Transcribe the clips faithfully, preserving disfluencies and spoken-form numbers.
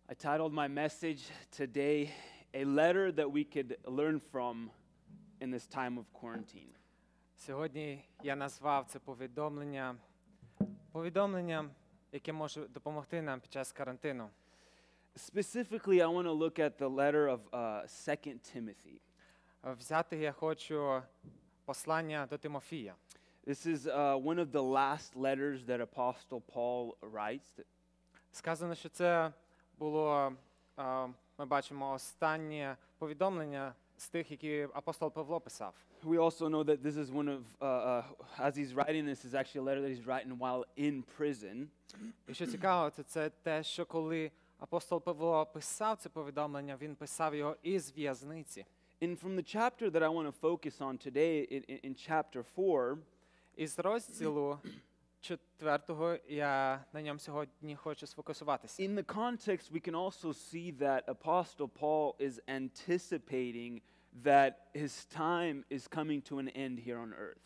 I titled my message today, A Letter That We Could Learn From in This Time of Quarantine. Сьогодні я назвав це повідомлення, повідомлення, яке може допомогти нам під час карантину. Specifically, I want to look at the letter of uh, Second Timothy. Взяти я хочу послання до Тимофія. This is uh, one of the last letters that Apostle Paul writes. Сказано, що це було, а, ми бачимо, останнє повідомлення з тих, які апостол Павло писав. We also know that this is one of, uh, uh, as he's writing this, is actually a letter that he's writing while in prison. І що цікаво, це, це те, що коли апостол Павло писав це повідомлення, він писав його із в'язниці. And from the chapter that I want to focus on today, in, in, in chapter four, Із розділу четвертого я на ньому сьогодні хочу сфокусуватися. in the context, we can also see that Apostle Paul is anticipating that his time is coming to an end here on earth.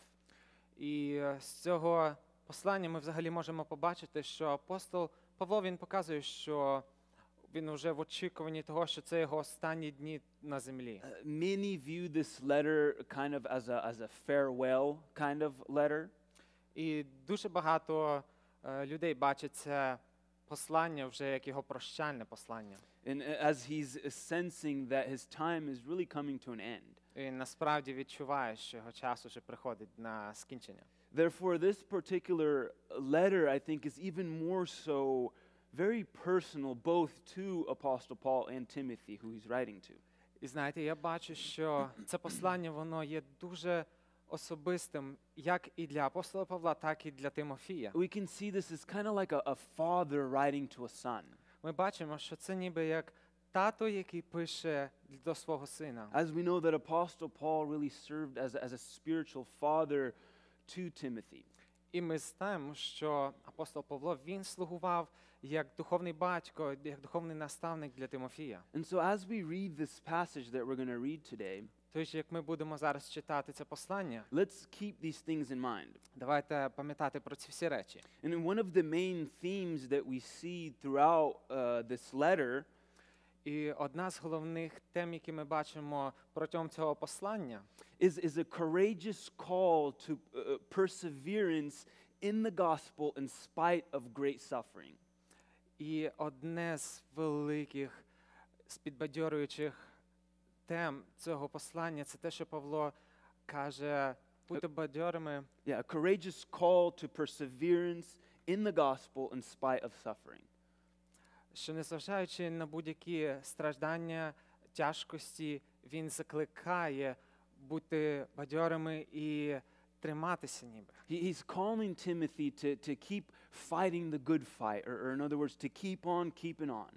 І е, з цього послання ми взагалі можемо побачити, що апостол Павло, він показує, що він вже в очікуванні того, що це його останні дні на землі. Uh, many view this letter kind of as a, as a farewell kind of letter. І дуже багато е, людей бачать це послання вже як його прощальне послання. And uh, as he's sensing that his time is really coming to an end. І насправді відчуває, що його час уже приходить на скінчення. Therefore, this particular letter, I think, is even more so very personal, both to Apostle Paul and Timothy, who he's writing to. І знаєте, я бачу, що це послання, воно є дуже особистим, як і для апостола Павла, так і для Тимофія. We can see this as kind of like a, a father writing to a son. Ми бачимо, що це ніби як тато, який пише до свого сина. As we know that Apostle Paul really served as, a- as a spiritual father to Timothy. І ми знаємо, що апостол Павло, він слугував як духовний батько, як духовний наставник для Тимофія. And so as we read this passage that we're going to read today, Тож, як ми будемо зараз читати це послання, let's keep these things in mind. давайте пам'ятати про ці всі речі. And one of the main themes that we see throughout uh, this letter І одна з головних тем, які ми бачимо протягом цього послання, is, is a courageous call to uh, perseverance in the gospel in spite of great suffering. і одне з великих, з підбадьорюючих тем цього послання, це те, що Павло каже, бути бадьорими, Yeah, a courageous call to perseverance in the gospel in spite of suffering. що незважаючи на будь-які страждання, тяжкості, він закликає бути бадьорими і триматися ніби. He, he's calling Timothy to, to keep fighting the good fight, or, or in other words, to keep on keeping on.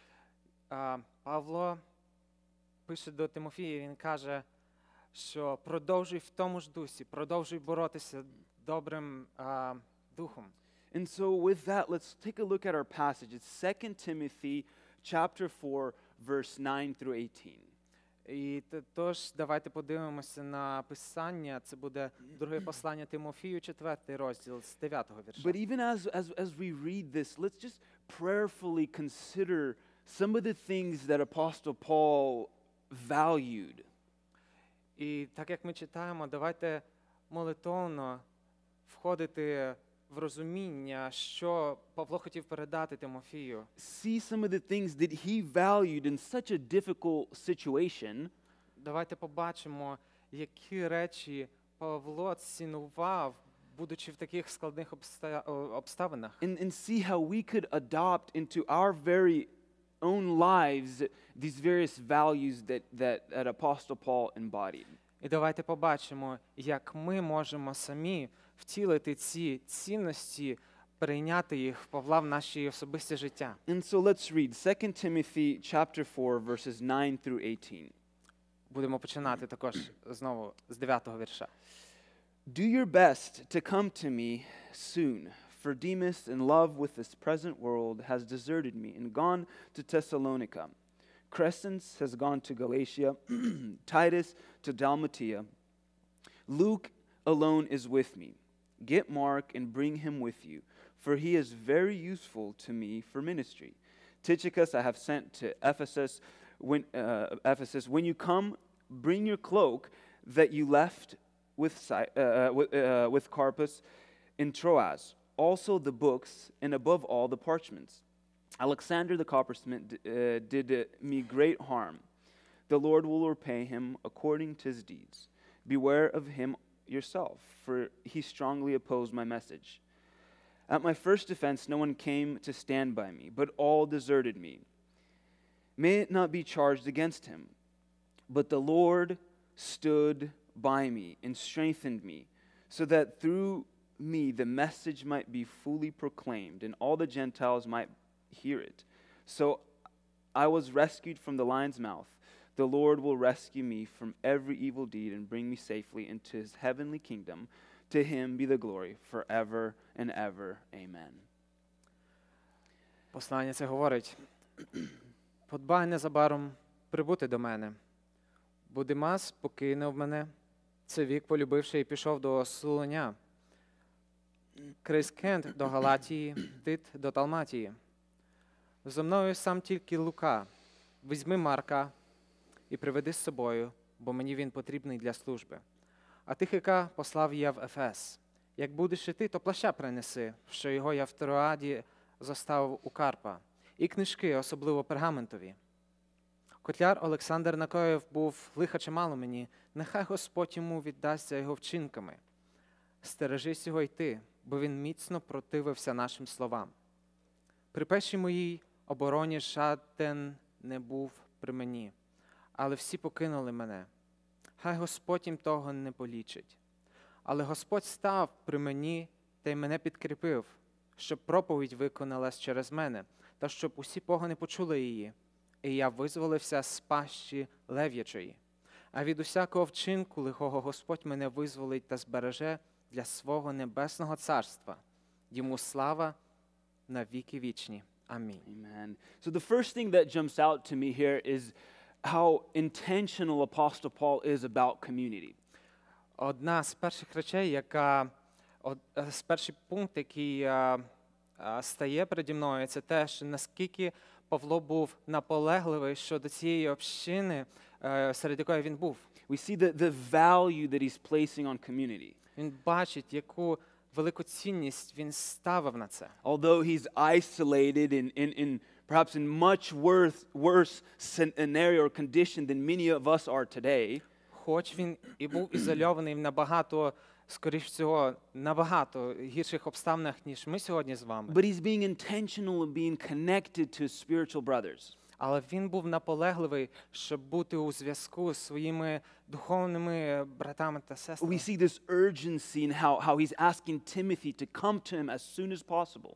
А, Павло пише до Тимофія, він каже, що продовжуй в тому ж дусі, продовжуй боротися добрим а, духом. And so with that, let's take a look at our passage. It's Second Timothy chapter four, verse nine through eighteen. І т- тож давайте подивимося на писання. Це буде друге послання Тимофію, четвертий розділ з дев'ятого вірша. But even as, as, as we read this, let's just prayerfully consider some of the things that Apostle Paul valued. І так як ми читаємо, давайте молитовно входити в розуміння, що Павло хотів передати Тимофію. See some of the things that he valued in such a difficult situation. Давайте побачимо, які речі Павло цінував, будучи в таких складних обста- о, обставинах. And, and see how we could adopt into our very own lives these various values that, that, that Apostle Paul embodied. І давайте побачимо, як ми можемо самі втілити ці цінності, прийняти їх в Павла в наші особисті життя. And so let's read Second Timothy chapter four, verses nine through eighteen. Будемо починати також знову з дев'ятого вірша. Do your best to come to me soon, for Demas, in love with this present world, has deserted me and gone to Thessalonica. Crescens has gone to Galatia, Titus to Dalmatia. Luke alone is with me. Get Mark and bring him with you, for he is very useful to me for ministry. Tychicus I have sent to Ephesus. When, uh, Ephesus, when you come, bring your cloak that you left with, Si- uh, with, uh, with Carpus in Troas, also the books, and above all the parchments. Alexander the coppersmith d- uh, did uh, me great harm. The Lord will repay him according to his deeds. Beware of him yourself, for he strongly opposed my message. At my first defense, no one came to stand by me, but all deserted me. May it not be charged against him. But the Lord stood by me and strengthened me, so that through me the message might be fully proclaimed, and all the Gentiles might hear it. So I was rescued from the lion's mouth. The Lord will rescue me from every evil deed and bring me safely into his heavenly kingdom. To him be the glory forever and ever. Amen. Послання це говорить: «Подбай незабаром прибути до мене, бо Димас покинув мене, це вік полюбивши і пішов до Солоня, Крискент до Галатії, Тит до Талматії. Зо мною сам тільки Лука, візьми Марка і приведи з собою, бо мені він потрібний для служби. А Тихика послав я в Ефес. Як будеш іти, то плаща принеси, що його я в Троаді зоставив у Карпа, і книжки, особливо пергаментові. Котляр Олександр накоїв був лиха чимало мені, нехай Господь йому віддасть за його вчинками. Стережись його йти, бо він міцно противився нашим словам. При першій моїй обороні жаден не був при мені, але всі покинули мене. Хай Господь їм того не полічить. Але Господь став при мені та й мене підкріпив, щоб проповідь виконалась через мене, та щоб усі погани почули її, і я визволився з пащі лев'ячої. А від усякого вчинку лихого Господь мене визволить та збереже для свого небесного царства. Йому слава на віки вічні. Амінь. Amen. So the first thing that jumps out to me here is how intentional Apostle Paul is about community. Одна з перших речей, яка, од, з перший пункт, який а, а, стає переді мною, це те, що наскільки Павло був наполегливий щодо цієї общини, а, серед якої він був. We see the, the value that he's placing on community. Він бачить, яку велику цінність він ставив на це. Although he's isolated in, in, in perhaps in much worse, worse scenario or condition than many of us are today, Хоч він і був ізольований в набагато, скоріш всього, набагато гірших обставинах, ніж ми сьогодні з вами. but he's being intentional of being connected to his spiritual brothers. Але він був наполегливий, щоб бути у зв'язку з своїми духовними братами та We сестрами. see this urgency in how, how he's asking Timothy to come to him as soon as possible.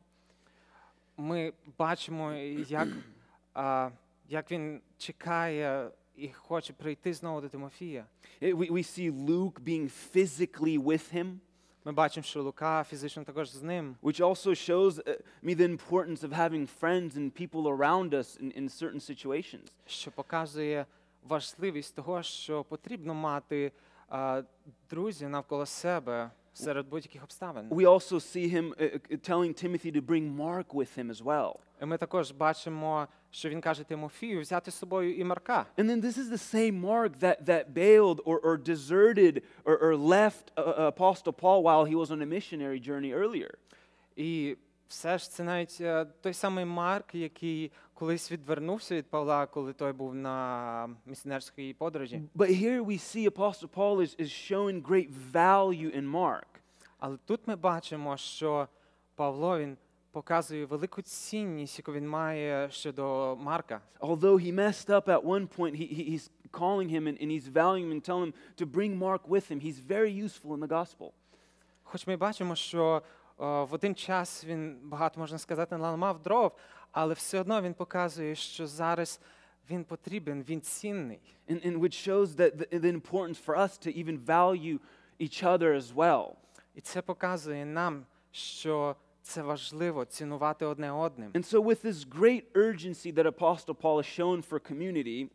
Ми бачимо, як, а, як він чекає і хоче прийти знову до Тимофія. It- we, we see Luke being physically with him, Ми бачимо, що Лука фізично також з ним. which also shows uh, me the importance of having friends and people around us in, in certain situations. Що показує важливість того, що потрібно мати а, друзів навколо себе серед будь-яких обставин. We also see him uh, uh, telling Timothy to bring Mark with him as well. І ми також бачимо, що він каже Тимофію взяти з собою і Марка. And then this is the same Mark that, that bailed or, or deserted or, or left uh, uh, Apostle Paul while he was on a missionary journey earlier. І все ж це навіть е, той самий Марк, який колись відвернувся від Павла, коли той був на місіонерській подорожі. But here we see Apostle Paul is, is showing great value in Mark. Але тут ми бачимо, що Павло він показує велику цінність, яку він має щодо Марка. Although he messed up at one point, he, he, he's calling him and, and he's valuing him and telling him to bring Mark with him. He's very useful in the gospel. Хоч ми бачимо, що е, в один час він, багато можна сказати, наламав дров, але все одно він показує, що зараз він потрібен, він цінний. And, and which shows that the, the importance for us to even value each other as well. І це показує нам, що це важливо цінувати одне одним. And so with this great urgency that Apostle Paul has shown for community,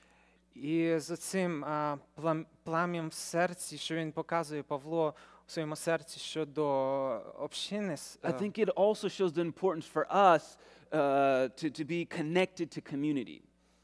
І з цим а, плам, плам'ям в серці, що він показує Павло у своєму серці щодо общини, с- I е, think it also shows the importance for us uh, to, to be connected to community.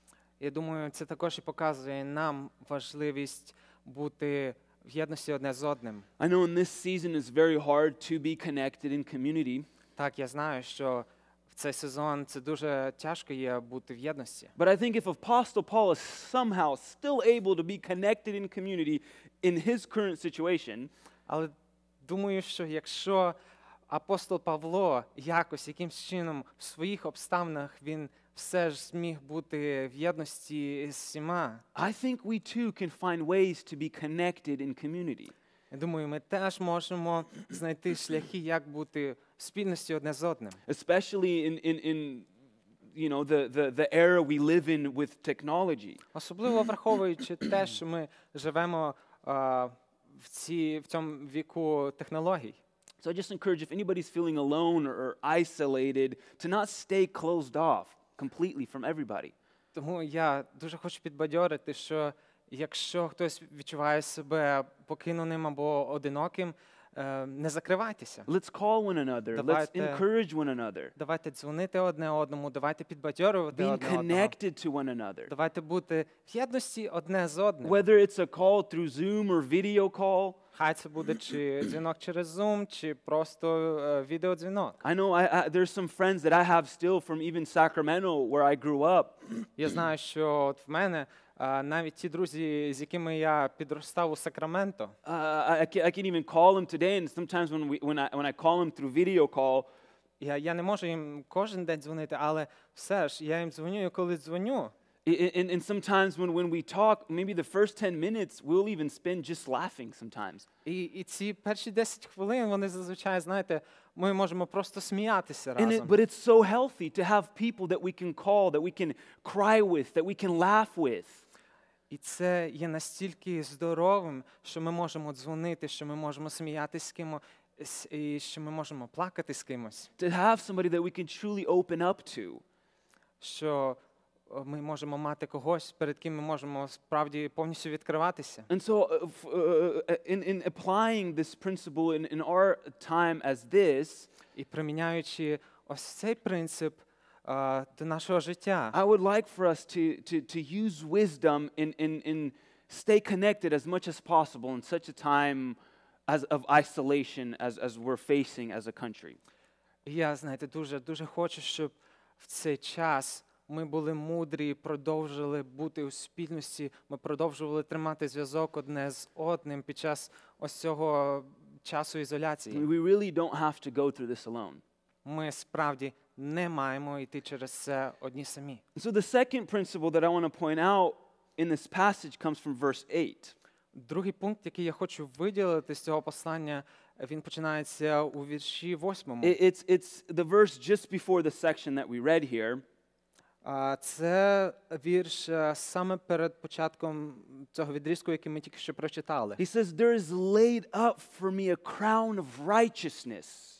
Я думаю, це також і показує нам важливість бути в єдності одне з одним. I know in this season it's very hard to be connected in community, Так, я знаю, що в цей сезон це дуже тяжко є бути в єдності. but I think if Apostle Paul is somehow still able to be connected in community in his current situation, Але думаю, що якщо апостол Павло якось, якимсь чином в своїх обставинах він все ж зміг бути в єдності з всіма, I think we too can find ways to be connected in community. я думаю, ми теж можемо знайти шляхи, як бути в спільності одне з одним. Especially in, in, in you know, the, the, the era we live in with technology. Особливо враховуючи те, що ми живемо а, в, ці, в цьому віку технологій. So I just encourage if anybody's feeling alone or isolated to not stay closed off completely from everybody. Тому я дуже хочу підбадьорити, що якщо хтось відчуває себе покиненим або одиноким, е, не закривайтеся. Let's call one another. Let's Давайте- encourage one another. Давайте дзвонити одне одному, давайте підбадьорювати Being одне одного. connected to one another. Давайте бути в єдності одне з одним. Whether it's a call through Zoom or video call. Хай це буде чи дзвінок через Zoom, чи просто е, відеодзвінок. I know I, I, there's some friends that I have still from even Sacramento where I grew up. Я знаю, що от в мене е, навіть ті друзі, з якими я підростав у Сакраменто, Uh, I, I, can, I can even call them today, and sometimes when, we, when, I, when I call them through video call, я, я не можу їм кожен день дзвонити, але все ж, я їм дзвоню, і коли дзвоню, i- and, and sometimes when, when we talk, maybe the first ten minutes we'll even spend just laughing sometimes. і, і ці перші десять хвилин, вони зазвичай, знаєте, ми можемо просто сміятися And it, разом. but it's so healthy to have people that we can call, that we can cry with, that we can laugh with. І це є настільки здоровим, що ми можемо дзвонити, що ми можемо сміятися з кимось, і що ми можемо плакати з кимось, To have somebody that we can truly open up to. що е, ми можемо мати когось, перед ким ми можемо справді повністю відкриватися. And so, uh, f- uh, uh, in, in applying this principle in, in our time as this, І приміняючи ось цей принцип е, до нашого життя, I would like for us to, to, to use wisdom and, and, and stay connected as much as possible in such a time as, of isolation as, as we're facing as a country. І я, знаєте, дуже, дуже хочу, щоб в цей час ми були мудрі, продовжили бути у спільності, ми продовжували тримати зв'язок одне з одним під час ось цього часу ізоляції. We really don't have to go through this alone. Ми справді не маємо йти через це одні самі. So the second principle that I want to point out in this passage comes from verse eight. Другий пункт, який я хочу виділити з цього послання, він починається у вірші восьмому. It- It's, it's the verse just before the section that we read here. А, Це вірш е, саме перед початком цього відрізку, який ми тільки що прочитали. He says, "There is laid up for me a crown of righteousness."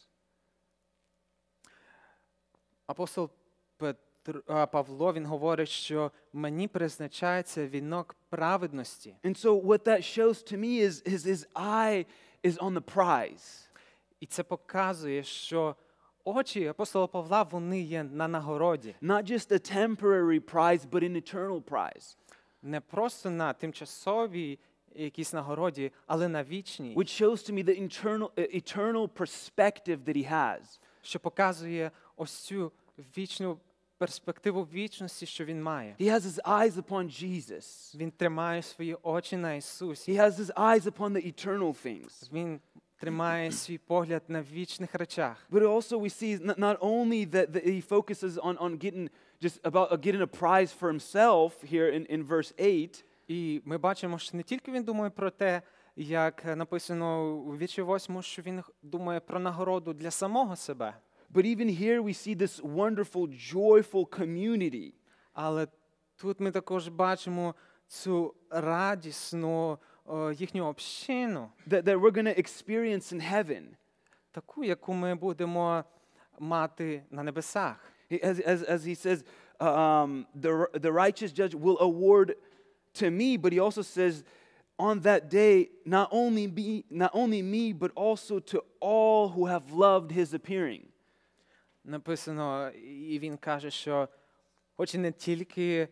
Апостол Петр, а, Павло, він говорить, що мені призначається вінок праведності. And so what that shows to me is, is his eye is on the prize. І це показує, що очі апостола Павла, вони є на нагороді. Not just a temporary prize, but an eternal prize, Не просто на тимчасовій якійсь нагороді, але на вічній, which shows to me the eternal, uh, eternal perspective that he has. що показує ось цю вічну перспективу вічності, що він має. He has his eyes upon Jesus. Він тримає свої очі на Ісусі. He has his eyes upon the eternal things. Він тримає свій погляд на вічних речах. But also we see not, not only that, that he focuses on, on getting just about uh, getting a prize for himself here in, in verse eight, І ми бачимо, що не тільки він думає про те, як написано у вірші восьмому, що він думає про нагороду для самого себе. but even here we see this wonderful, joyful community. Але тут ми також бачимо цю радісну о, їхню общину, that, that we're going to experience in heaven. таку, яку ми будемо мати на небесах. He- As, as, as he says, um, the, the righteous judge will award to me, but he also says, on that day, not only me, not only me, but also to all who have loved his appearing. написано, і він каже, що хоч і не тільки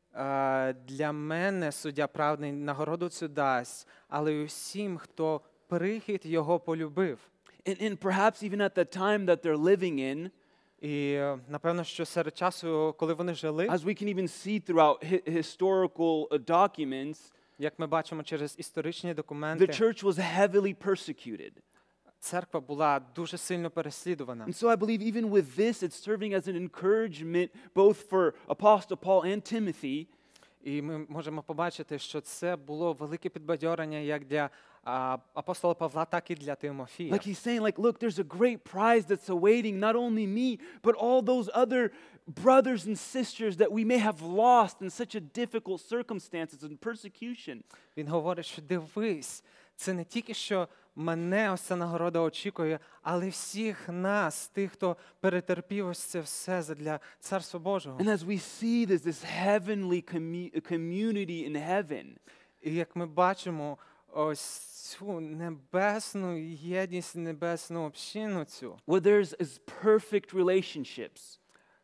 е, для мене суддя праведний нагороду цю дасть, але й усім, хто прихід його полюбив. And, and perhaps even at the time that they're living in, І е, напевно, що серед часу, коли вони жили, as we can even see throughout hi- historical uh, documents, як ми бачимо через історичні the документи, church was heavily persecuted. церква була дуже сильно переслідувана. And so I believe even with this, it's serving as an encouragement both for Apostle Paul and Timothy, І ми можемо побачити, що це було велике підбадьорення як для а, апостола Павла, так і для Тимофія. like he's saying, like, look, there's a great prize that's awaiting not only me, but all those other brothers and sisters that we may have lost in such a difficult circumstances and persecution. Він говорить, що дивись, це не тільки що мене ось ця нагорода очікує, але всіх нас, тих, хто перетерпів ось це все задля Царства Божого. And as we see this, this heavenly commu- community in heaven, І як ми бачимо ось цю небесну єдність, небесну общину цю, where there's is perfect relationships,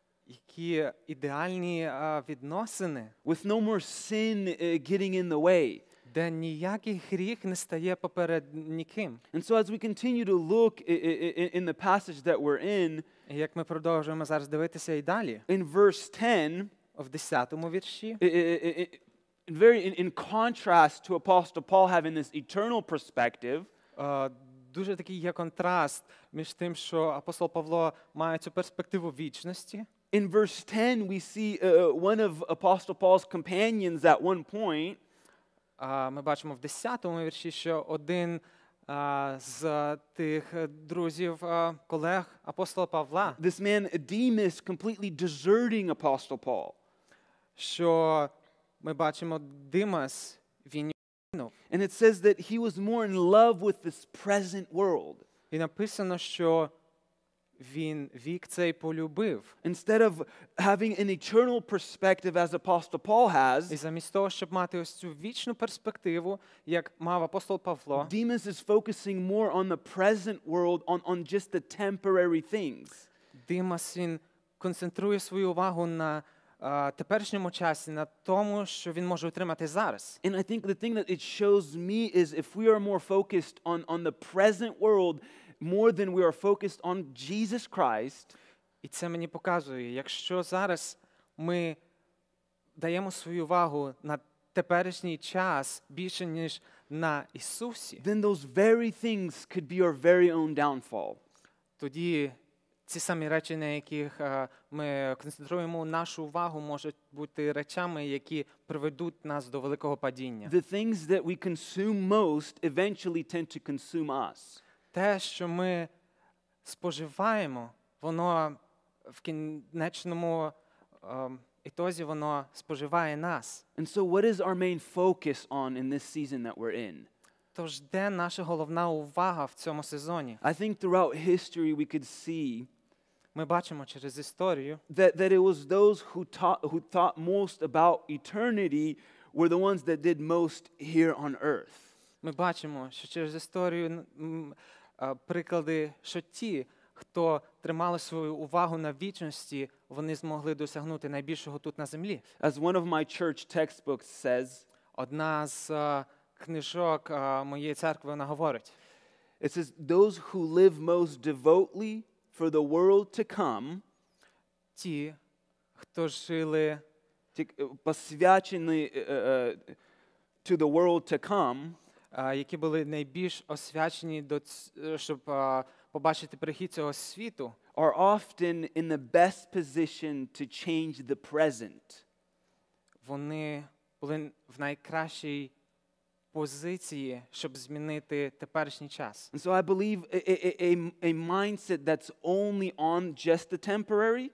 які ідеальні а, відносини, with no more sin uh, getting in the way. де ніякий гріх не стає поперед ніким. And so as we continue to look i- i- i- in the passage that we're in, І як ми продовжуємо зараз дивитися і далі, in verse ten, в десятому вірші, i- i- i- i- very in, in contrast to Apostle Paul having this eternal perspective, е, дуже такий є контраст між тим, що апостол Павло має цю перспективу вічності. in verse ten we see uh, one of Apostle Paul's companions at one point А ми бачимо в десятому вірші, що один а, з тих е, друзів, а, колег апостола Павла, this man Demas completely deserting Apostle Paul. що ми бачимо Димас, він його. And it says that he was more in love with this present world. І написано, що він вік цей полюбив. Instead of having an eternal perspective as Apostle Paul І has, замість того, щоб мати ось цю вічну перспективу, як мав апостол Павло, Demas is focusing more on the present world, on, on just the temporary things. Димас, він концентрує свою увагу на а, теперішньому часі, на тому, що він може отримати зараз. And I think the thing that it shows me is if we are more focused on, on the present world more than we are focused on Jesus Christ, І це мені показує, якщо зараз ми даємо свою увагу на теперішній час більше, ніж на Ісусі, then those very things could be our very own downfall. тоді ці самі речі, на яких е, ми концентруємо нашу увагу, можуть бути речами, які приведуть нас до великого падіння. The things that we consume most eventually tend to consume us. Те, що ми споживаємо, воно в кінечному е, ітозі воно споживає нас. And so what is our main focus on in this season that we're in? Тож де наша головна увага в цьому сезоні? I think throughout history we could see Ми бачимо через історію, that, that it was those who taught who thought most about eternity were the ones that did most here on earth. ми бачимо, що через історію м, а, приклади, що ті, хто тримали свою увагу на вічності, вони змогли досягнути найбільшого тут на землі. As one of my church textbooks says, Одна з а, книжок а, моєї церкви, вона говорить, it says, those who live most devotedly for the world to come, ті, хто жили ті, е, посвячені е, е, to the world to come, а, які були найбільш освячені, до, ц- щоб а, побачити прихід цього світу, are often in the best position to change the present. вони були в найкращій позиції, щоб змінити теперішній час. And so I believe a, a, a, a mindset that's only on just the temporary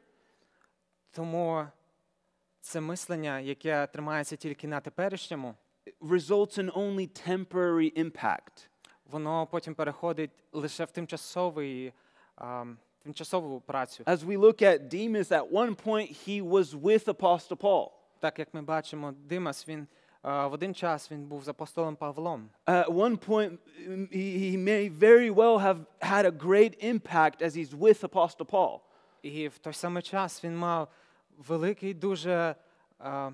Тому це мислення, яке тримається тільки на теперішньому, results in only temporary impact. воно потім переходить лише в тимчасовий, а, тимчасову працю. As we look at Demas, at one point he was with Apostle Paul. Так як ми бачимо, Димас, він а, в один час він був з апостолом Павлом. At one point, mm, he, he may very well have had a great impact as he's with Apostle Paul. І в той самий час він мав великий дуже, е,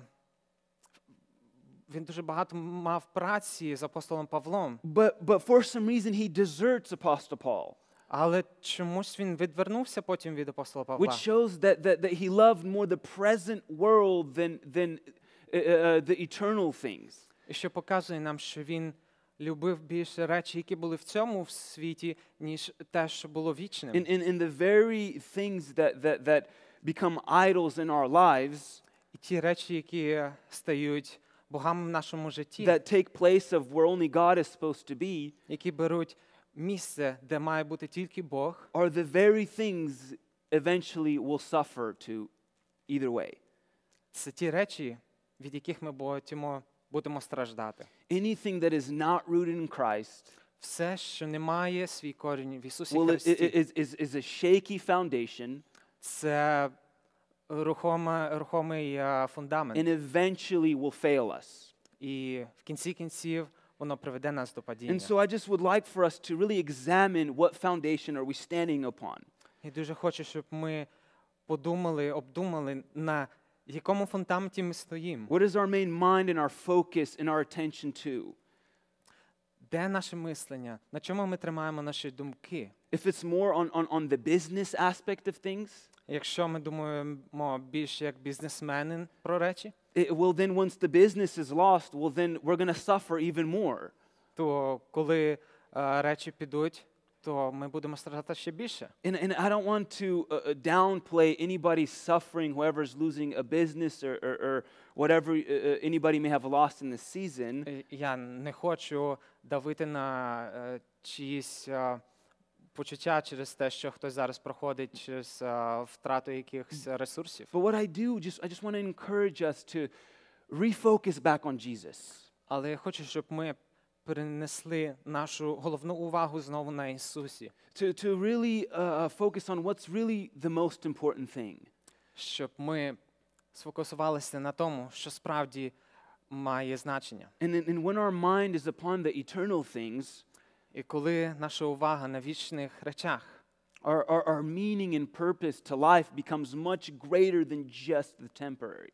він дуже багато мав праці з апостолом Павлом. But, but for some reason, he deserts Apostle Paul, Але чомусь він відвернувся потім від апостола Павла. which shows that, that, that he loved more the present world than, than uh, uh, the eternal things. І що показує нам, що він любив більше речі, які були в цьому світі, ніж те, що було вічним. In, in, in the very things that, that, that become idols in our lives, І ті речі, які стають богами в нашому житті, that take place of where only God is supposed to be, які беруть місце, де має бути тільки Бог, are the very things eventually will suffer to either way. це ті речі, від яких ми будемо, будемо страждати. Anything that is not rooted in Christ Все, що не має свій корінь в Ісусі will, Христі, is, is, is a shaky foundation це рухома, рухомий е, фундамент. and eventually will fail us. І в кінці кінців воно приведе нас до падіння. And so I just would like for us to really examine what foundation are we standing upon. І дуже хочу, щоб ми подумали, обдумали, на якому фундаменті ми стоїмо. What is our main mind and our focus and our attention to? Де наше мислення? На чому ми тримаємо наші думки? If it's more on, on, on the business aspect of things, Якщо ми думаємо більше як бізнесмени про речі, it, well then once the business is lost, well then we're going to suffer even more. то коли е, речі підуть, то ми будемо страждати ще більше. And, and I don't want to uh, downplay anybody's suffering, whoever's losing a business or, or, or whatever uh, uh, anybody may have lost in this season. І Я не хочу давити на е, чиїсь е, почуття через те, що хтось зараз проходить через е, втрату якихось ресурсів. But what I do, just I just want to encourage us to refocus back on Jesus. Але я хочу, щоб ми перенесли нашу головну увагу знову на Ісусі, To, to really uh, focus on what's really the most important thing. щоб ми сфокусувалися на тому, що справді має значення. And, then- and when our mind is upon the eternal things, І коли наша увага на вічних речах, our, our, our meaning and purpose to life becomes much greater than just the temporary.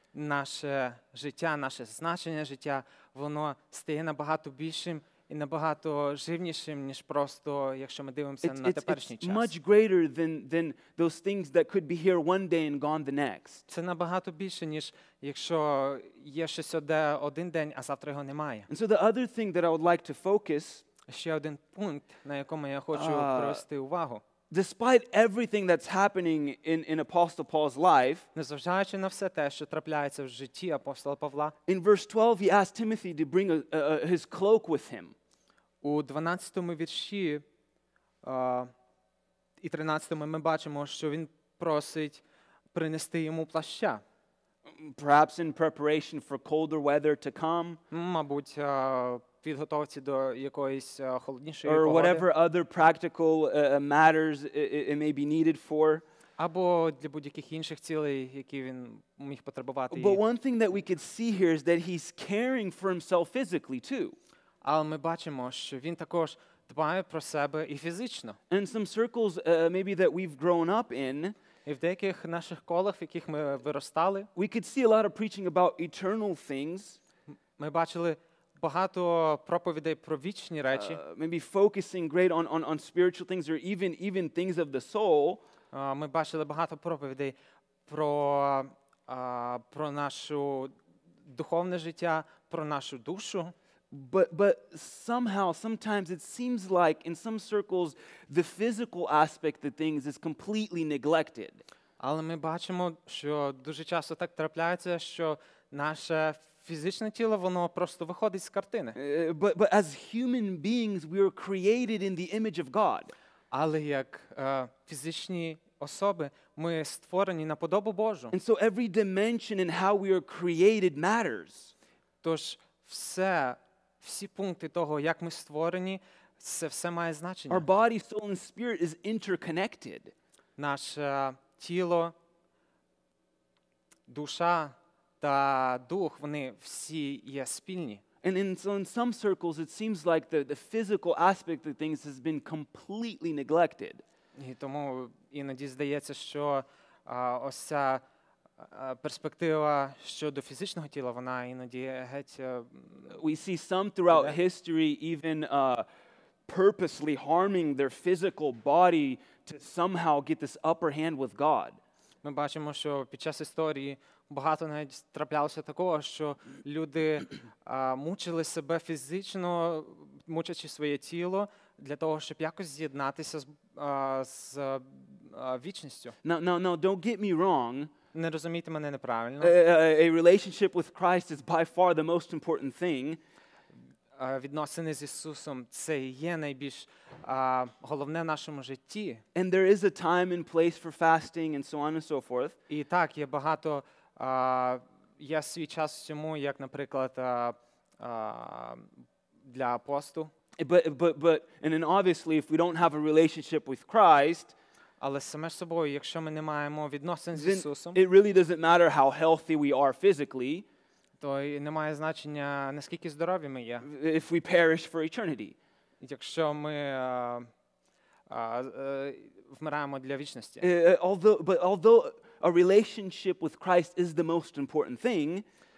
наше життя, наше значення життя, воно стає набагато більшим і набагато живнішим, ніж просто, якщо ми дивимося It's, на it's, теперішній it's час. much greater than, than those things that could be here one day and gone the next. Це набагато більше, ніж якщо є щось оде один день, а завтра його немає. And so the other thing that I would like to focus, Ще один пункт, на якому я хочу А. привести увагу. despite everything that's happening in, in Apostle Paul's life, Незважаючи на все те, що трапляється в житті апостола Павла, in verse twelve, he asked Timothy to bring a, a, his cloak with him. у дванадцятому вірші а, і тринадцятому ми бачимо, що він просить принести йому плаща. Perhaps in preparation for colder weather to come, М, Мабуть, а, підготовці до якоїсь а, холоднішої or погоди, whatever other practical uh, matters it, it it may be needed for. або для будь-яких інших цілей, які він міг потребувати. But їх. one thing that we could see here is that he's caring for himself physically too. Але ми бачимо, що він також дбає про себе і фізично. In some circles, uh, maybe that we've grown up in, І в деяких наших колах, в яких ми виростали, we could see a lot of preaching about eternal things, ми бачили багато проповідей про вічні речі. uh, maybe focusing great on, on, on spiritual things or even, even things of the soul. А, Ми бачили багато проповідей про, а, про наше духовне життя, про нашу душу. But, but somehow, sometimes it seems like in some circles, the physical aspect of things is completely neglected. Але ми бачимо, що дуже часто так трапляється, що наше фізичне тіло, воно просто виходить з картини. Uh, but, but as human beings, we were created in the image of God. Але як е, фізичні особи, ми створені на подобу Божу. And so every dimension in how we are created matters. Тож все, всі пункти того, як ми створені, це все має Our значення. body, soul, and spirit is interconnected. Наше тіло, душа та дух, вони всі є спільні. And in, so in some circles, it seems like the, the physical aspect of things has been completely neglected. І тому іноді здається, що а, ось ця а, перспектива щодо фізичного тіла, вона іноді геть е, We see some throughout Yeah. history even uh, purposely harming their physical body to somehow get this upper hand with God. Ми бачимо, що під час історії багато навіть траплялося такого, що люди а, мучили себе фізично, мучачи своє тіло, для того, щоб якось з'єднатися з, а, з а, вічністю. Now, now, now, don't get me wrong. Не розумійте мене неправильно. A, a, a relationship with Christ is by far the most important thing. А, Відносини з Ісусом – це і є найбільш а, головне в нашому житті. And there is a time and place for fasting and so on and so forth. І так, є багато, а, є свій час всьому, як, наприклад, а, а, для посту. But, but, but, and then obviously, if we don't have a relationship with Christ, Але саме ж собою, якщо ми не маємо відносин з then Ісусом, it really doesn't matter how healthy we are physically то і не має значення, наскільки здорові ми є. if we perish for eternity. Якщо ми а, а, е, вмираємо для вічності. Uh, although, but although a relationship with Christ is the most important thing,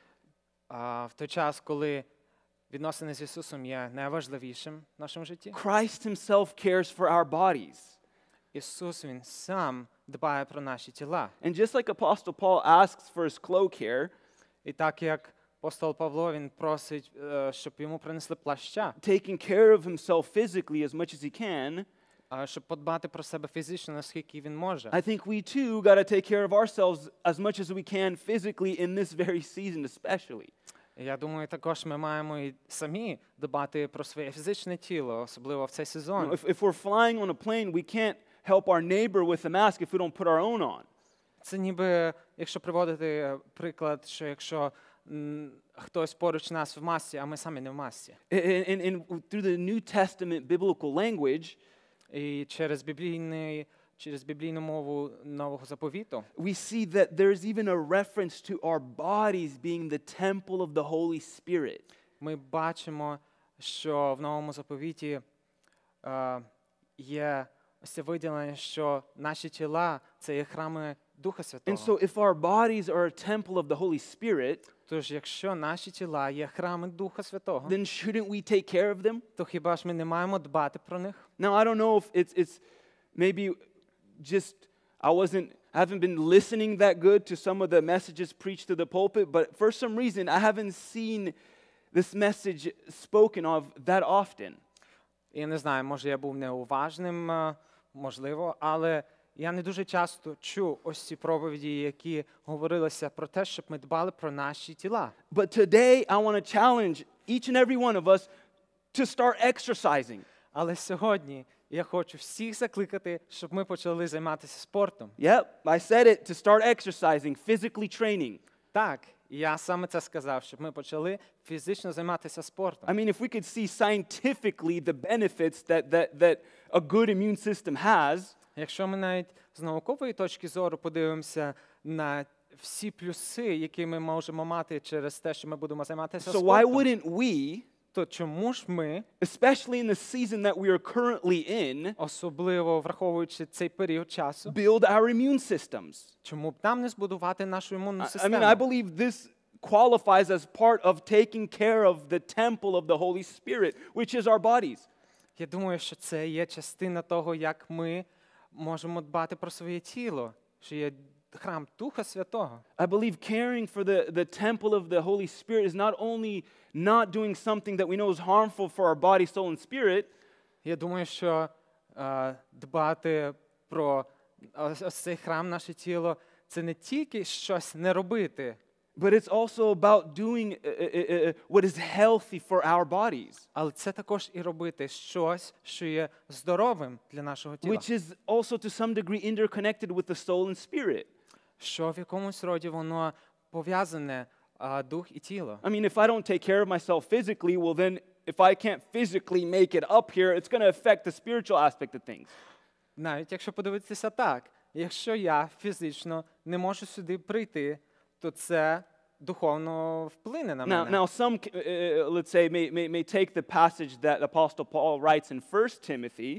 А в той час, коли відносини з Ісусом є найважливішим в нашому житті, Christ himself cares for our bodies. Ісус, Він сам дбає про наші тіла. And just like Apostle Paul asks for his cloak here, І так як апостол Павло, він просить, е, щоб йому принесли плаща, taking care of himself physically as much as he can, а, щоб подбати про себе фізично, наскільки він може. I think we too got to take care of ourselves as much as we can physically in this very season especially. Я думаю, також ми маємо і самі дбати про своє фізичне тіло, особливо в цей You know, сезон. if, if we're flying on a plane, we can't help our neighbor with a mask if we don't put our own on. Це ніби, якщо приводити приклад, що якщо м, хтось поруч нас в масці, а ми самі не в масці. And, and, and through the New Testament biblical language, І через біблійний, через біблійну мову Нового Заповіту we see that there's even a reference to our bodies being the temple of the Holy Spirit. ми бачимо, що в Новому Заповіті е, є ось це виділення, що наші тіла – це є храми Духа Святого. And so if our bodies are a temple of the Holy Spirit, Тож, якщо наші тіла є храми Духа Святого, then shouldn't we take care of them? то хіба ж ми не маємо дбати про них? Now, I don't know if it's, it's maybe just I wasn't, I haven't been listening that good to some of the messages preached to the pulpit, but for some reason, I haven't seen this message spoken of that often. Я не знаю, може я був неуважним, е, можливо, але я не дуже часто чув ось ці проповіді, які говорилися про те, щоб ми дбали про наші тіла. But today, I want to challenge each and every one of us to start exercising. Але сьогодні я хочу всіх закликати, щоб ми почали займатися спортом. Yep, I said it, to start exercising, physically training. Так, я саме це сказав, щоб ми почали фізично займатися спортом. I mean, if we could see scientifically the benefits that, that, that a good immune system has, Якщо ми навіть з наукової точки зору подивимося на всі плюси, які ми можемо мати через те, що ми будемо займатися so why спортом, wouldn't we, то чому ж ми, especially in the season that we are currently in, особливо враховуючи цей період часу, build our immune systems? чому б нам не збудувати нашу імунну I, I систему? mean, I believe this qualifies as part of taking care of the temple of the Holy Spirit, which is our bodies. Я думаю, що це є частина того, як ми можемо дбати про своє тіло, що є храм Духа Святого. I believe caring for the, the temple of the Holy Spirit is not only not doing something that we know is harmful for our body, soul, and spirit, Я думаю, що е, дбати про ось, ось цей храм, наше тіло, це не тільки щось не робити, but it's also about doing uh, uh, uh, what is healthy for our bodies, але це також і робити щось, що є здоровим для нашого тіла, which is also to some degree interconnected with the soul and spirit. що в якомусь роді воно пов'язане, а, дух і тіло. I mean, if I don't take care of myself physically, well, then if I can't physically make it up here, it's going to affect the spiritual aspect of things. Навіть якщо подивитися так, якщо я фізично не можу сюди прийти, то це духовно вплине на Now, мене. now some, uh, uh, let's say, may, may, may take the passage that Apostle Paul writes in First Timothy,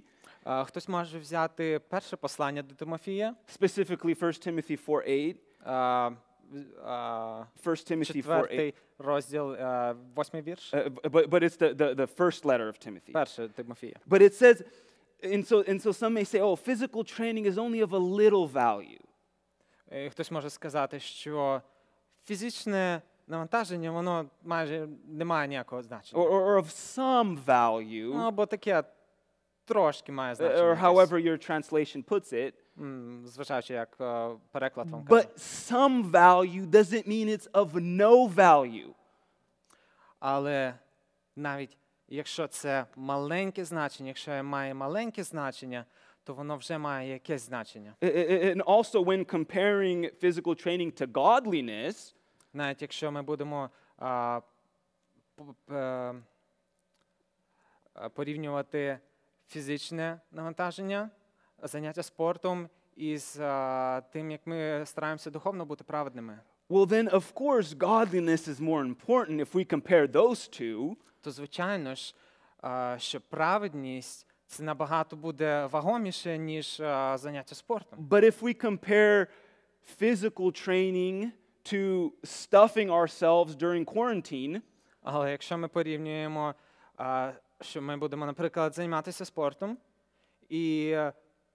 Е, Хтось може взяти перше послання до Тимофія, specifically First Timothy four eight. е, е, First Timothy four eight. четвертий розділ, е, восьмий вірш. Uh, but, but it's the, the, the first letter of Timothy. Перше Тимофія. But it says, and so, and so some may say, oh, physical training is only of a little value. Е, Хтось може сказати, що фізичне навантаження, воно майже не має ніякого значення. Or, or, or of some value, Ну, або таке трошки має uh, значення. or якесь. however your translation puts it. М, зважаючи, як е, переклад вам каже. But some value doesn't mean it's of no value. Але навіть якщо це маленьке значення, якщо має маленьке значення, то воно вже має якесь значення. I- I- And also when comparing physical training to godliness, Навіть якщо ми будемо а, п- п- е, е, порівнювати фізичне навантаження, заняття спортом із а, тим, як ми стараємося духовно бути праведними, well then of course godliness is more important if we compare those two. то звичайно ж, а, що праведність це набагато буде вагоміше, ніж а, заняття спортом. But if we compare physical training to stuffing ourselves during quarantine, Але якщо ми порівнюємо, а, що ми будемо, наприклад, займатися спортом, і е,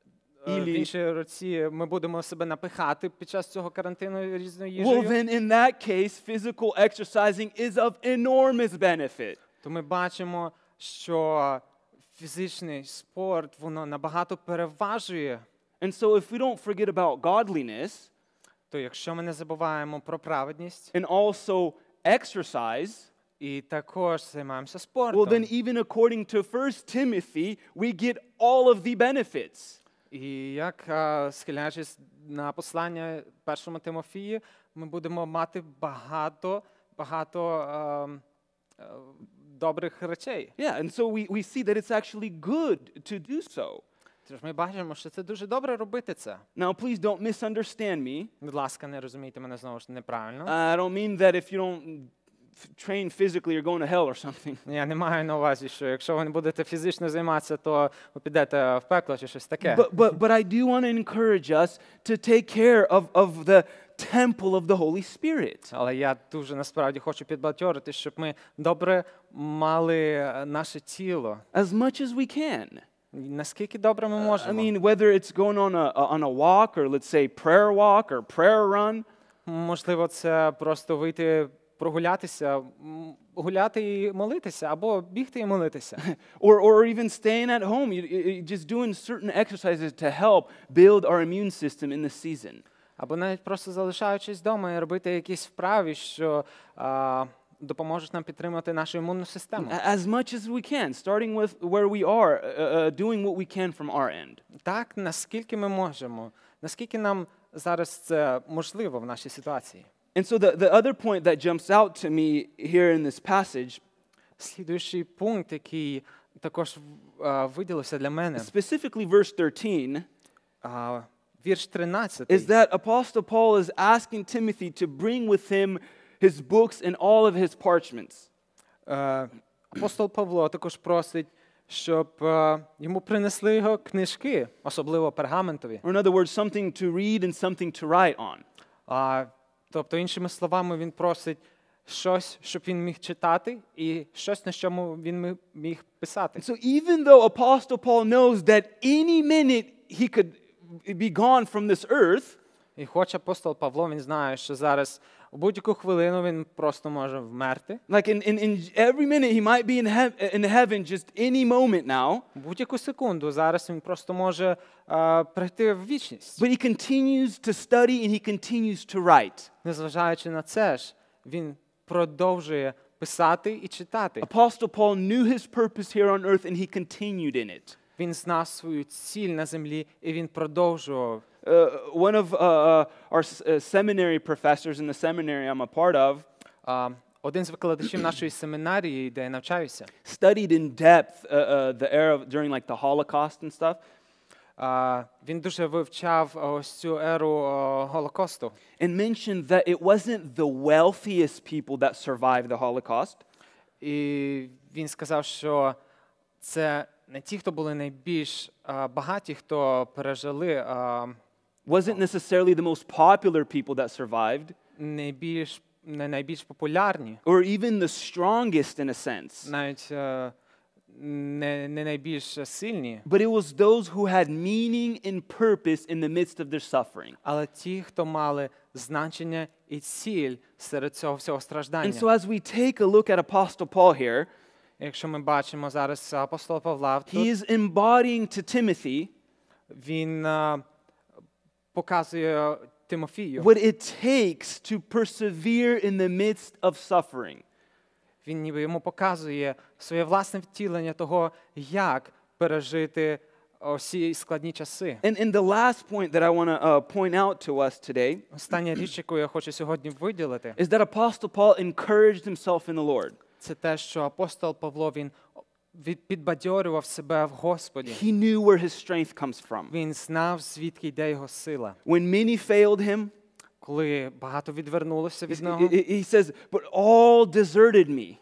в Ілі- іншій руці ми будемо себе напихати під час цього карантину різною well їжею, then in that case physical exercising is of enormous benefit. то ми бачимо, що фізичний спорт, воно набагато переважує. And so if we don't forget about godliness То якщо ми не забуваємо про праведність and also exercise, і також займаємося well спортом, then even according to First Timothy, we get all of the benefits. і як а, схиляючись на послання першому Тимофії, ми будемо мати багато, багато ем, е, добрих речей. Yeah, and so we, we see that it's actually good to do so. Тож ми бачимо, що це дуже добре робити це. Now please don't misunderstand me. Будь ласка, не розумійте мене знову ж неправильно. I don't mean that if you don't f- train physically, you're going to hell or something. Я не маю на увазі, що якщо ви не будете фізично займатися, то ви підете в пекло чи щось таке. But, but, but I do want to encourage us to take care of, of the temple of the Holy Spirit. Але я дуже насправді хочу підбадьорити, щоб ми добре мали е, наше тіло. As much as we can. Наскільки добре ми I можемо. mean, whether it's going on a, on a walk or let's say prayer walk or prayer run, Можливо, це просто вийти прогулятися, м, гуляти і молитися, або бігти і молитися. or, or even staying at home, you, you- just doing certain exercises to help build our immune system in the season. Або навіть просто залишаючись вдома і робити якісь вправи, що а, допоможуть нам підтримати нашу імунну систему. A- As much as we can, starting with where we are, uh, uh, doing what we can from our end. Так, наскільки ми можемо, наскільки нам зараз це можливо в нашій ситуації. And so the, the other point that jumps out to me here in this passage, Слідуючий пункт, який також а, виділився для мене, specifically verse thirteen, а, вірш тринадцятий, is that Apostle Paul is asking Timothy to bring with him his books and all of his parchments. Е, апостол Павло також просить, щоб е, йому принесли його книжки, особливо пергаментові. Or in other words, something to read and something to write on. А, тобто, іншими словами, він просить щось, щоб він міг читати, і щось, на чому він ми- міг писати. And so even though Apostle Paul knows that any minute he could be gone from this earth, І хоч апостол Павло, він знає, що зараз у будь-яку хвилину він просто може вмерти. like in, in, in every minute he might be in, hev- in heaven just any moment now, У будь-яку секунду зараз він просто може е, прийти в вічність. but he continues to study and he continues to write. Незважаючи на це ж, він продовжує писати і читати. Apostle Paul knew his purpose here on earth and he continued in it. Він знав свою ціль на землі, і він продовжував. Uh, one of uh, uh, our s- uh, seminary professors in the seminary I'm a part of А, один з викладачів нашої семінарії, де я навчаюся, studied in depth uh, uh, the era of, during like the Holocaust and stuff. а, він дуже вивчав а, ось цю еру а, Голокосту. And mentioned that it wasn't the wealthiest people that survived the Holocaust, І він сказав, що це не ті, хто були найбільш а, багаті, хто пережили а, wasn't necessarily the most popular people that survived, найбільш, не найбільш популярні, or even the strongest in a sense. навіть е, не, не найбільш сильні, But it was those who had meaning and purpose in the midst of their suffering. але ті, хто мали значення і ціль серед цього всього страждання. And so as we take a look at Apostle Paul here, Якщо ми бачимо зараз апостола Павла, he тут is embodying to Timothy він е, показує Тимофію, what it takes to persevere in the midst of suffering. він ніби йому показує своє власне втілення того, як пережити всі складні часи. And, and the last point that I want to uh, point out to us today Остання річ, яку я хочу сьогодні виділити, is that Apostle Paul encouraged himself in the Lord. це те, що апостол Павло, він від- підбадьорював себе в Господі. He knew where his strength comes from. Він знав, звідки йде його сила. When many failed him, Коли багато відвернулося від he, нього, he says, but all deserted me.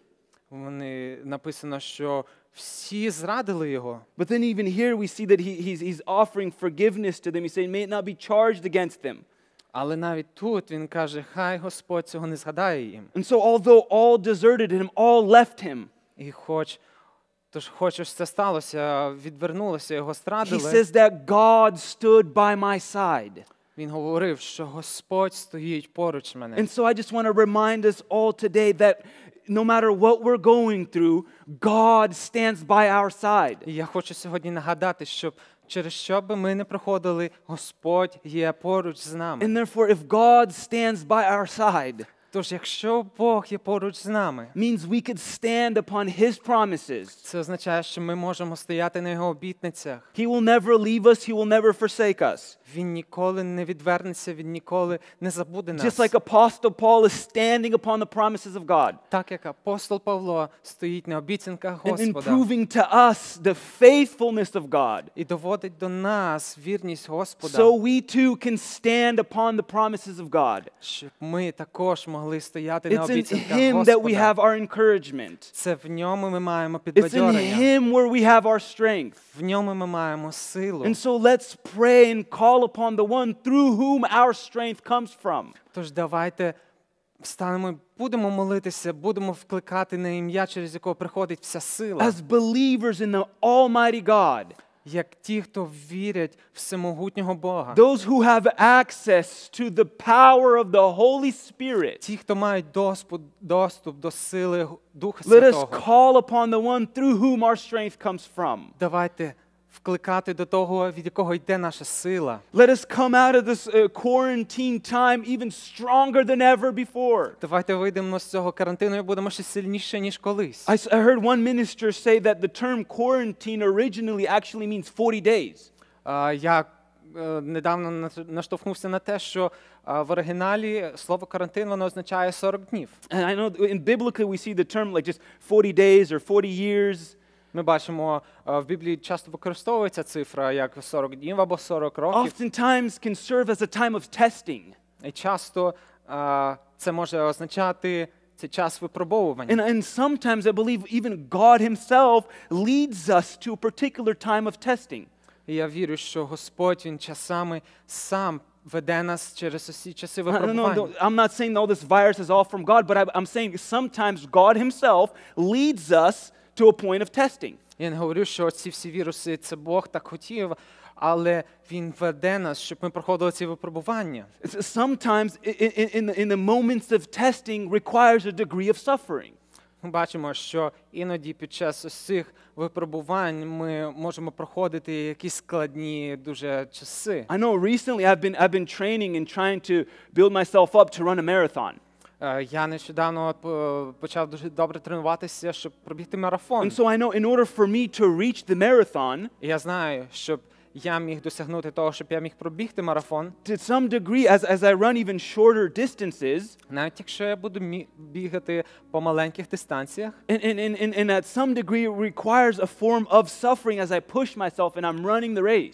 вони написано, що всі зрадили його. But then even here we see that he, he's, he's offering forgiveness to them. He's saying, may it not be charged against them. Але навіть тут він каже, хай Господь цього не згадає їм. And so although all deserted him, all left him, І хоч, тож хоч щось це сталося, відвернулося, його he страдили, says that God stood by my side. він говорив, що Господь стоїть поруч мене. And so I just want to remind us all today that no matter what we're going through, God stands by our side. І я хочу сьогодні нагадати, щоб через що би ми не проходили, Господь є поруч з нами. And therefore, if God stands by our side, Тож, якщо Бог є поруч з нами, means we could stand upon His promises. це означає, що ми можемо стояти на Його обітницях. He will never leave us. He will never forsake us. Він ніколи не відвернеться, Він ніколи не забуде нас. Just like Apostle Paul is standing upon the promises of God Так як апостол Павло стоїть на обіцянках and, and Господа proving to us the faithfulness of God, і доводить до нас вірність Господа, so we too can stand upon the promises of God. щоб ми також могли стояти на It's in обіцянках Him that we Господа. have our encouragement. Це в ньому ми маємо It's in підбадьорення, Him where we have our strength. в ньому ми маємо силу. And so let's pray and call upon the one through whom our strength comes from. Тож давайте встанемо, будемо молитися, будемо вкликати на ім'я, через якого приходить вся сила. As believers in the Almighty God, Як ті, хто вірять в всемогутнього Бога. those who have access to the power of the Holy Spirit, Ті, хто мають доступ, доступ до сили Духа let us Святого. call upon the one through whom our strength comes from. Давайте вкликати до того, від якого йде наша сила. Let us come out of this uh, quarantine time even stronger than ever before. Давайте вийдемо з цього карантину і будемо ще сильніше, ніж колись. I, s- I heard one minister say that the term quarantine originally actually means forty days. А, Я е, недавно наш- наштовхнувся на те, що а, в оригіналі слово карантин, воно означає сорок днів. And I know in biblically we see the term like just forty days or forty years. Ми бачимо, а, в Біблії часто використовується цифра як сорок днів або сорок років. Oftentimes can serve as a time of testing. І часто а, це може означати це час випробовування. And, and sometimes I believe even God Himself leads us to a particular time of testing. І я вірю, що Господь, Він часами сам веде нас через усі часи I don't know, випробування. don't- I'm not saying all this virus is all from God, but I, I'm saying sometimes God Himself leads us to a point of testing. Я не говорю, що ці всі віруси, це Бог так хотів, але Він веде нас, щоб ми проходили ці випробування. It's- Sometimes i- i- in, the, in the moments of testing requires a degree of suffering. Ми бачимо, що іноді під час ось цих випробувань ми можемо проходити якісь складні дуже часи. I know recently I've been, I've been training and trying to build myself up to run a marathon. Е, Я нещодавно от, е, почав дуже добре тренуватися, щоб пробігти марафон. And so I know in order for me to reach the marathon, І я знаю, щоб я міг досягнути того, щоб я міг пробігти марафон, to some degree, as, as I run even shorter distances, навіть якщо я буду мі- бігати по маленьких дистанціях, and, and, and, and, and at some degree it requires a form of suffering as I push myself and I'm running the race.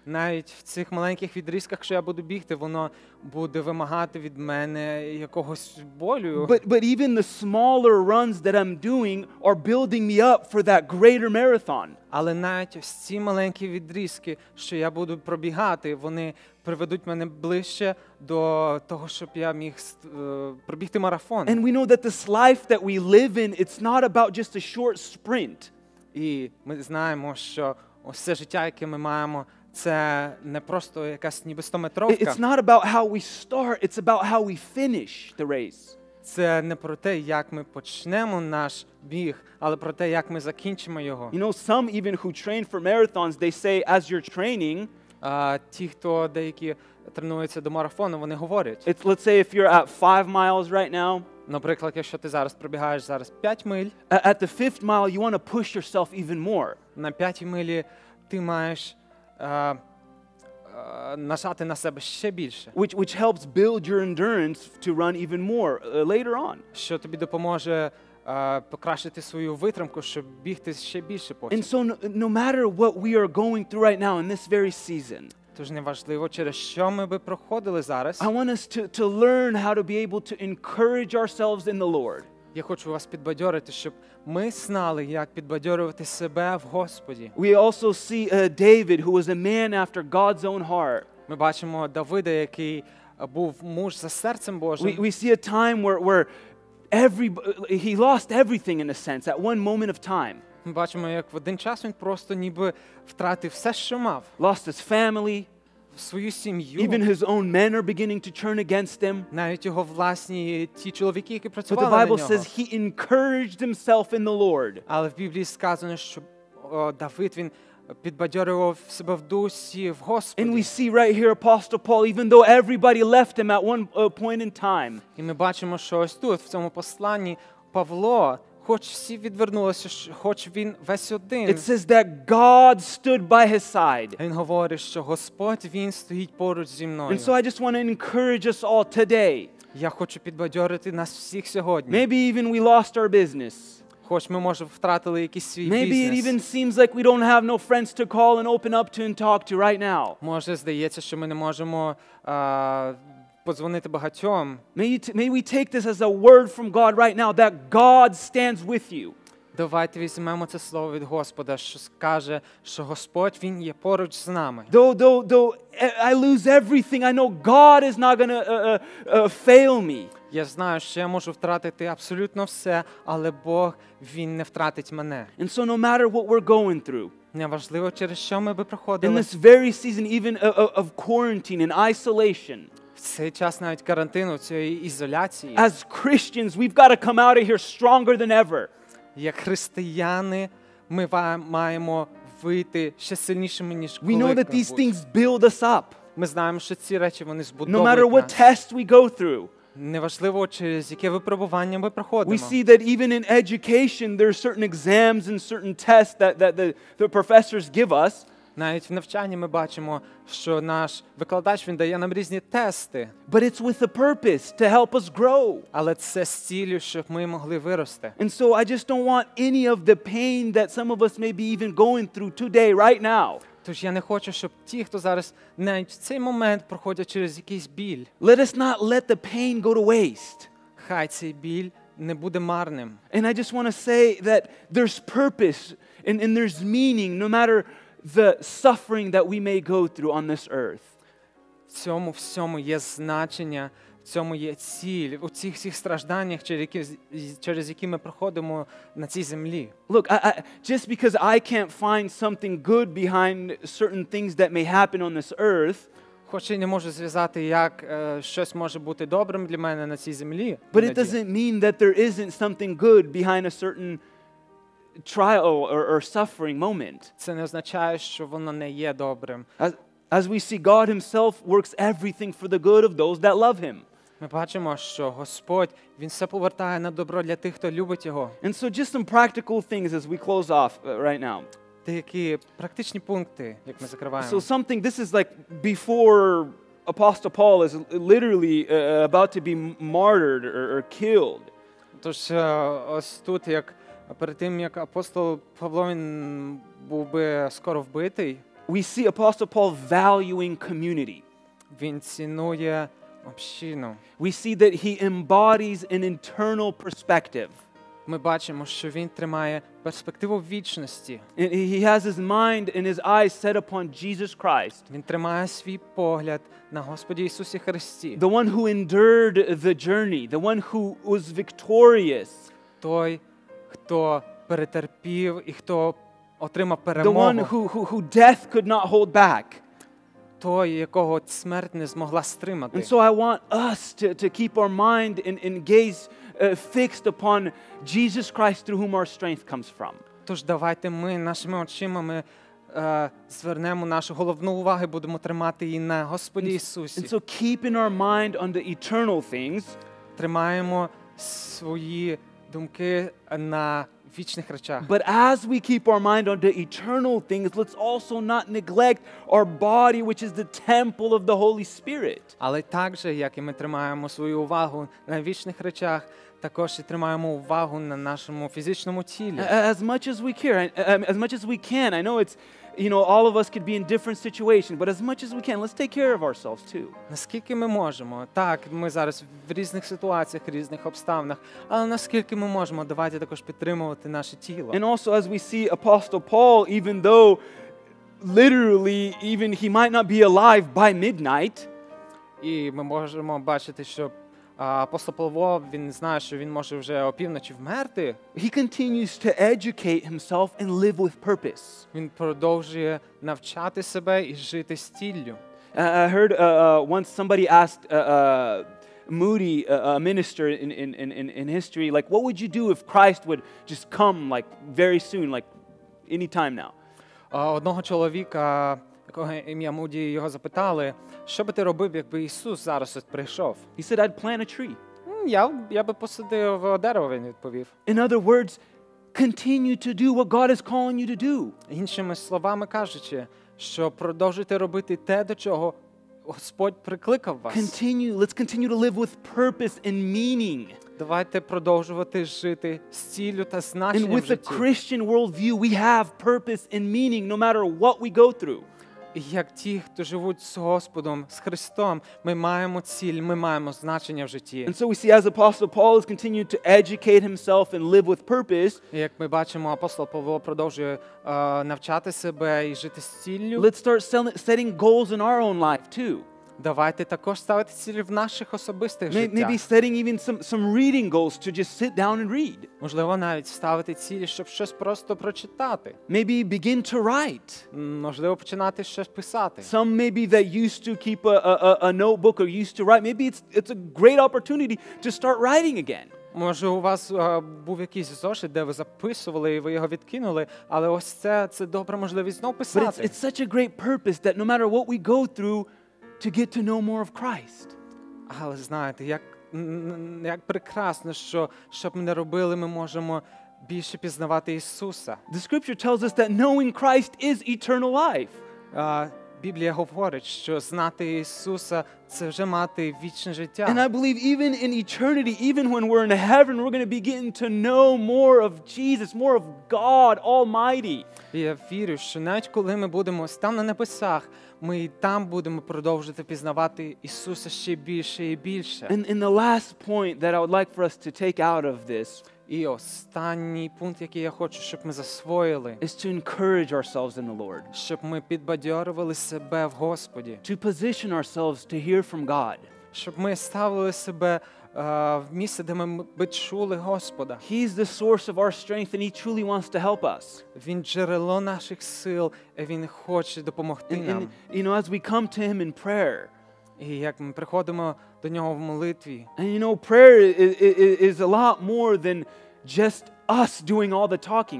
навіть в цих маленьких відрізках, що я буду бігти, воно буде вимагати від мене якогось болю. But, but even the smaller runs that I'm doing are building me up for that greater marathon. Але навіть ось ці маленькі відрізки, що я буду пробігати, вони приведуть мене ближче до того, щоб я міг е, пробігти марафон. And we know that this life that we live in, it's not about just a short sprint. І ми знаємо, що ось це життя, яке ми маємо, це не просто якась ніби стометровка. It's not about how we start, it's about how we finish the race. Це не про те, як ми почнемо наш біг, але про те, як ми закінчимо його. You know, some even who train for marathons, they say as you're training, А ті, хто деякі тренуються до марафону, вони говорять. it's, let's say if you're at five miles right now, Наприклад, якщо ти зараз пробігаєш зараз п'ять миль, a- at the fifth mile, you want to push yourself even more. на п'ятій милі ти маєш а, а, нажати на себе ще більше, Which, which helps build your endurance to run even more uh, later on. що тобі допоможе а, покращити свою витримку, щоб бігти ще більше потім. And so no, no matter what we are going through right now in this very season, Тож неважливо, через що ми би проходили зараз. I want us to, to learn how to be able to encourage ourselves in the Lord. Я хочу вас підбадьорити, щоб ми знали, як підбадьорювати себе в Господі. We also see uh, David, who was a man after God's own heart. Ми бачимо Давида, який а, був муж за серцем Божим. We, we see a time where, where every, he lost everything in a sense at one moment of time. Ми бачимо, як в один час він просто ніби втратив все, що мав. Lost his family. Свою сім'ю, Even his own men are beginning to turn against him. навіть його власні ті чоловіки, які But the працювали на Bible нього. says he encouraged himself in the Lord. Але в Біблії сказано, що о, Давид, він підбадьорював себе в дусі в And we Господі. see right here Apostle Paul, even though everybody left him at one uh, point in time, І ми бачимо, що ось тут, в цьому посланні, Павло, хоч всі відвернулися, що- хоч він весь один, it says that God stood by his side. він говорить, що Господь, він стоїть поруч зі мною. And so I just want to encourage us all today. Я хочу підбадьорити нас всіх сьогодні. Maybe even we lost our business. Хоч ми, може, втратили якийсь свій Maybe it бізнес. even seems like we don't have no friends to call and open up to and talk to right now. Може, здається, що ми не можемо а, подзвонити багатьом. May, you t- may we take this as a word from God right now that God stands with you. Давайте візьмемо це слово від Господа, що скаже, що Господь, Він є поруч з нами. Though, though, though I lose everything, I know God is not going to uh, uh, uh, fail me. Я знаю, що я можу втратити абсолютно все, але Бог, Він не втратить мене. And so no matter what we're going through, Неважливо, через що ми би in проходили. this very season even uh, uh, of quarantine and isolation, В цей час навіть карантину, цієї ізоляції, as Christians, we've got to come out of here stronger than ever. як християни, ми ва- маємо вийти ще сильнішими, ніж We know that these коли-небудь. things build us up, Ми знаємо, що ці речі, вони no matter збудовують what нас. tests we go through. Неважливо, через яке випробування ми We проходимо. see that even in education, there are certain exams and certain tests that, that the, the professors give us. Навіть в навчанні ми бачимо, що наш викладач, він дає нам різні тести, But it's with a purpose to help us grow. але це з ціллю, щоб ми могли вирости. And so I just don't want any of the pain that some of us may be even going through today, right now. Тож я не хочу, щоб ті, хто зараз навіть в цей момент проходять через якийсь біль, Let us not let the pain go to waste. хай цей біль не буде марним. And I just want to say that there's purpose and, and there's meaning no matter the suffering that we may go through on this earth. В цьому всьому є значення, в цьому є ціль, у цих всіх стражданнях, через які, через які ми проходимо на цій землі. Look, I, I, just because I can't find something good behind certain things that may happen on this earth, Хоч і не можу зв'язати, як е, щось може бути добрим для мене на цій землі, but it іноді. doesn't mean that there isn't something good behind a certain trial or, or suffering moment. Це не означає, що воно не є добрим. As, as we see, God himself works everything for the good of those that love him. Ми бачимо, що Господь, Він все повертає на добро для тих, хто любить Його. And so just some practical things as we close off uh, right now. Деякі практичні пункти, як ми закриваємо. So something, this is like before Apostle Paul is literally uh, about to be martyred or, or killed. Тож е, ось тут, як перед тим, як апостол Павло, він був би скоро вбитий, we see Apostle Paul valuing community. Він цінує общину. We see that he embodies an internal perspective. Ми бачимо, що він тримає перспективу вічності. And he has his mind and his eyes set upon Jesus Christ, Він тримає свій погляд на Господі Ісусі Христі. the one who endured the journey, the one who was victorious, Той, хто перетерпів і хто отримав the one перемогу. who, who, who death could not hold back. Той, якого смерть не змогла стримати. And so I want us to, to keep our mind and, and gaze uh, fixed upon Jesus Christ through whom our strength comes from. Тож давайте ми нашими очима ми, е, звернемо нашу головну увагу і будемо тримати її на Господі And Ісусі. so keeping our mind on the eternal things, Тримаємо свої думки на вічних речах. but as we keep our mind on the eternal things, let's also not neglect our body, which is the temple of the Holy Spirit. Але так же, як і ми тримаємо свою увагу на вічних речах, також і тримаємо увагу на нашому фізичному тілі. As much as we care, I- as much as we can. I know it's, you know, all of us could be in different situations, but as much as we can, let's take care of ourselves too. Наскільки ми можемо? Так, ми зараз в різних ситуаціях, різних обставинах, але наскільки ми можемо, давайте також підтримувати наше тіло. And also, as we see Apostle Paul, even though literally, even he might not be alive by midnight, І ми можемо бачити, що а, апостол Павло, він знає, що він може вже опівночі вмерти. he continues to educate himself and live with purpose. Він продовжує навчати себе і жити з ціллю. Uh, I heard uh, uh, once somebody asked uh, uh, Moody, uh, a minister in, in, in, in history, like, what would you do if Christ would just come, like, very soon, like, any time now? А, Одного чоловіка, якого ім'я Муді, його запитали, що би ти робив, якби Ісус зараз от прийшов? He said, I'd plant a tree. «М, Я, я би посадив дерево, він відповів. In other words, continue to do what God is calling you to do. Іншими словами кажучи, що продовжуйте робити те, до чого Господь прикликав вас. Continue, let's continue to live with purpose and meaning. Давайте продовжувати жити з ціллю та And значенням with в the житті. Christian worldview, we have purpose and meaning no matter what we go through. І як ті, хто живуть з Господом, з Христом, ми маємо ціль, ми маємо значення в житті. And so we see as Apostle Paul is continuing to educate himself and live with purpose, І як ми бачимо, апостол Павло продовжує е, навчати себе і жити з ціллю. let's start sell- setting goals in our own life too. Давайте також ставити цілі в наших особистих May- Maybe життях. setting even some, some reading goals to just sit down and read. Можливо, навіть ставити цілі, щоб щось просто прочитати. Maybe begin to write. М, Можливо, починати щось писати. Some maybe that used to keep a, a, a notebook or used to write. Maybe it's, it's a great opportunity to start writing again. Може, у вас е, був якийсь зошит, де ви записували і ви його відкинули, але ось це, це добра можливість знов But it's, писати. it's such a great purpose that no matter what we go through, to get to know more of Christ. Але знаєте, як, н- н- як прекрасно, що щоб ми не робили, ми можемо більше пізнавати Ісуса. The scripture tells us that knowing Christ is eternal life. А, Біблія говорить, що знати Ісуса – це вже мати вічне And життя. I believe even in eternity, even when we're in heaven, we're going to be getting to know more of Jesus, more of God Almighty. І я вірю, що навіть коли ми будемо ось там на небесах, ми і там будемо продовжувати пізнавати Ісуса ще більше і більше. And, and the last point that I would like for us to take out of this І останній пункт, який я хочу, щоб ми засвоїли, is to encourage ourselves in the Lord, щоб ми підбадьорювали себе в Господі, to position ourselves to hear from God. щоб ми ставили себе е, в місце, де ми би чули Господа. He's the source of our strength, and He truly wants to help us. Він джерело наших сил, і Він хоче допомогти And, нам. and you know, as we come to Him in prayer, І як ми приходимо до Нього в молитві, and you know, prayer is, is, is a lot more than just us doing all the talking.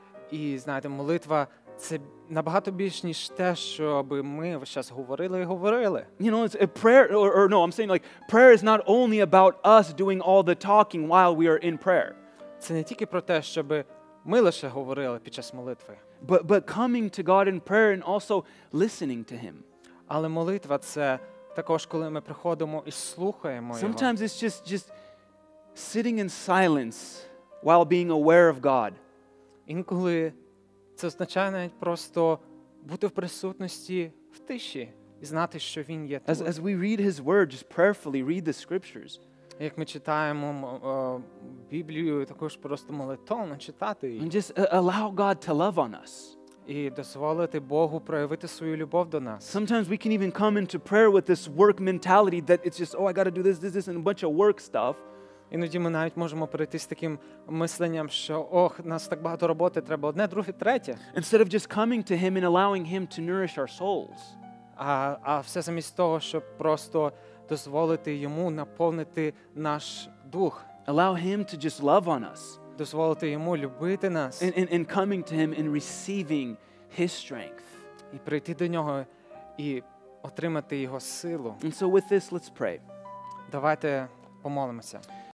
і знаєте, молитва – це набагато більш, ніж те, щоб ми весь час говорили і говорили. You know, it's a prayer, or, or no, I'm saying like prayer is not only about us doing all the talking while we are in prayer, Це не тільки про те, щоб ми лише говорили під час молитви, but, but coming to God in prayer and also listening to Him. але молитва – це також, коли ми приходимо і слухаємо Його. Sometimes it's just, just sitting in silence while being aware of God. Інколи це означає навіть просто бути в присутності в тиші і знати, що він є As, тут. as we read his word, just prayerfully read the scriptures. Як ми читаємо м, е, Біблію, також просто молитовно читати її And just uh, allow God to love on us. і дозволити Богу проявити свою любов до нас. Sometimes we can even come into prayer with this work mentality that it's just, oh, I got to do this, this, this, and a bunch of work stuff. Іноді ми навіть можемо перейти з таким мисленням, що ох, у нас так багато роботи, треба одне, друге, третє. Instead of just coming to him and allowing him to nourish our souls. А, а все замість того, щоб просто дозволити йому наповнити наш дух, Allow him to just love on us. дозволити йому любити нас And, and, and coming to him and receiving his strength. і прийти до нього і отримати його силу. And so with this, let's pray. Давайте помолимося.